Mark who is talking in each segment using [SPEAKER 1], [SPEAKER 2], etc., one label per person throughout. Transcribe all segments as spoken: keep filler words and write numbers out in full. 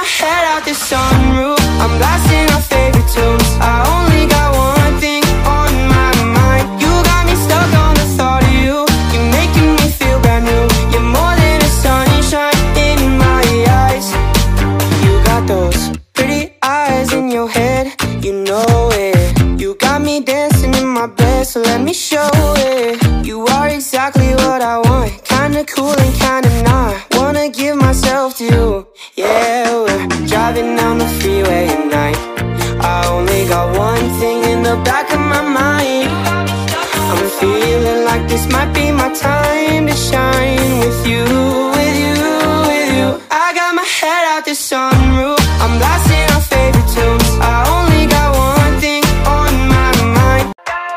[SPEAKER 1] my head out the sunroof, I'm blasting our favorite tunes. I only got one thing on my mind. You got me stuck on the thought of you. You're making me feel brand new. You're more than a sunshine in my eyes. You got those pretty eyes in your head, you know it. You got me dancing in my bed, so let me show it. You are exactly what I want, kinda cool and kinda not. Wanna give myself to you, yeah. We're driving down the freeway at night. I only got one thing in the back of my mind. I'm feeling like this might be my time to shine. With you, with you, with you. I got my head out the sunroof, I'm blasting our favorite tunes. I only got one thing on my mind.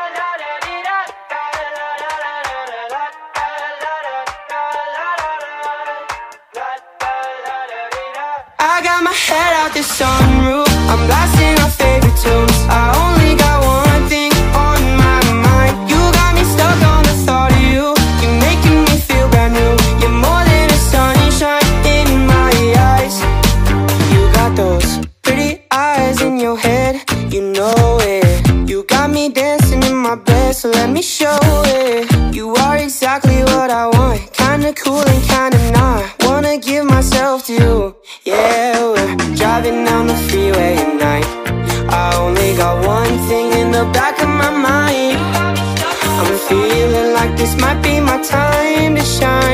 [SPEAKER 1] I got my head out the sunroof, I'm blasting our favorite tunes. I only got one thing on my mind. You got me stuck on the thought of you. You're making me feel brand new. You're more than a sunshine in my eyes. You got those pretty eyes in your head, you know it. You got me dancing in my bed, so let me show it. You are exactly what I want, kinda cool and kinda not. Wanna give myself to you, yeah. We're driving down the freeway at night. I only got one thing in the back of my mind. I'm feeling like this might be my time to shine.